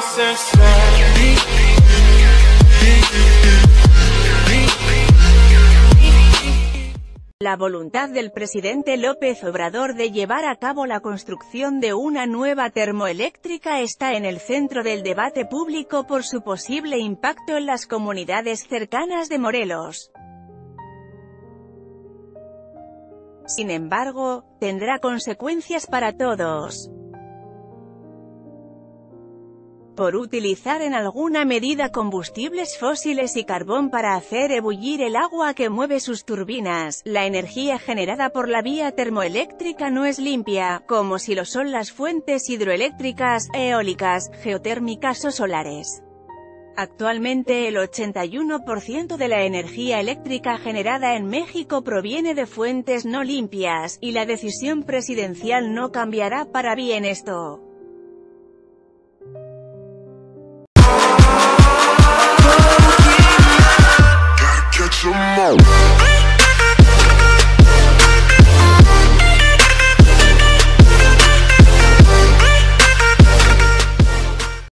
La voluntad del presidente López Obrador de llevar a cabo la construcción de una nueva termoeléctrica está en el centro del debate público por su posible impacto en las comunidades cercanas de Morelos. Sin embargo, tendrá consecuencias para todos. Por utilizar en alguna medida combustibles fósiles y carbón para hacer ebullir el agua que mueve sus turbinas, la energía generada por la vía termoeléctrica no es limpia, como si lo son las fuentes hidroeléctricas, eólicas, geotérmicas o solares. Actualmente el 81% de la energía eléctrica generada en México proviene de fuentes no limpias, y la decisión presidencial no cambiará para bien esto.